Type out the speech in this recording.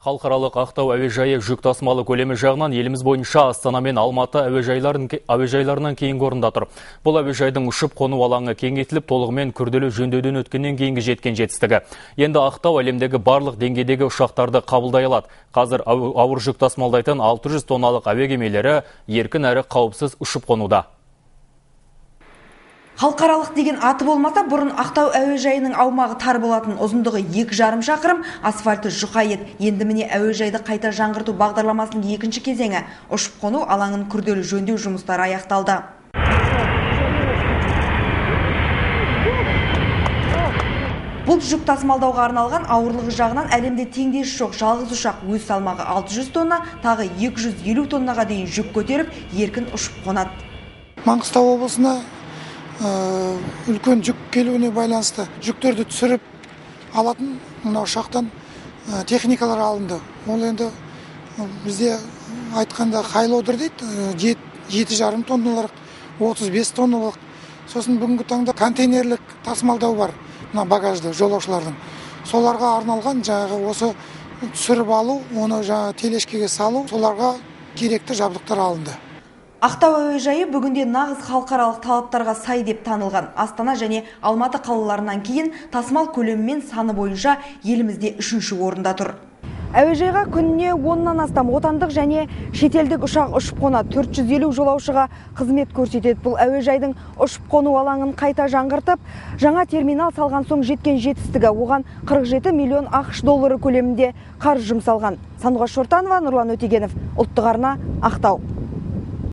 Халықаралық Ақтау әуежайы жүк тасымалы көлемі жағынан еліміз бойынша Астана мен Алматы әуежайларынан кейінгі орында тұр. Бұл әуежайдың ұшып қону алаңы кеңейтіліп, толығымен күрделі жөндеуден өткеннен кейінгі жеткен жетістігі. Енді Ақтау әлемдегі барлық деңгейдегі ұшақтарды қабылдай алады. Қазір ауыр жүк тасымалдайтын 600 тонналық әуе кемелері еркін әрі қауіпсіз ұшып қонуда. Халықаралық деген аты болмаса, бұрын Ақтау әуежайының аумағы тар болатын, ұзындығы 2,5 шақырым, асфальты жұқа еді. Енді міне әуежайды қайта жаңғырту бағдарламасының екінші кезеңі. Ұшып қону алаңын күрделі жөндеу жұмыстары аяқталды. Бұл жүк тасымалдауға арналған, ауырлығы жағынан әлемде теңдесі жоқ жалғыз ұшақ. Өз салмағы 600 тонна, тағы 250 тоннаға дейін жүк көтеріп, еркін ұшып қонады. Маңғыстау облысына үлкен жүк келуіне байланысты жүктерді түсіріп алатын мына ұшақтан техникалар алынды. Ол енді бізде айтқанда хайлоудер дейді, 7,5 тонналық, 35 тонналық. Сосын бүгінгі таңда контейнерлік тасымалдау бар, мына багажды жолаушылардың. Соларға арналған жаңағы осы түсіріп алу, оны жаңағы телешкеге салу, соларға керекті жабдықтар алынды. Ақтау әуежайы бүгінде нағыз халықаралық талаптарға сай деп танылған. Астана және Алматы қалаларынан кейін тасымал көлемі мен саны бойынша елімізде 3-ші орында тұр. Әуежайға күніне 10-нан астам отандық және шетелдік ұшақ ұшып қонады. 450 жолаушыға қызмет көрсетеді. Бұл әуежайдың ұшып қону алаңын қайта жаңғыртып, жаңа терминал салған соң жеткен жетістігі. Оған 47 миллион ақш доллары көлемінде қаржы жұмсалған. Сандуғаш Шортанова, Нұрлан Өтегенов, Ұлттық арна, Ақтау.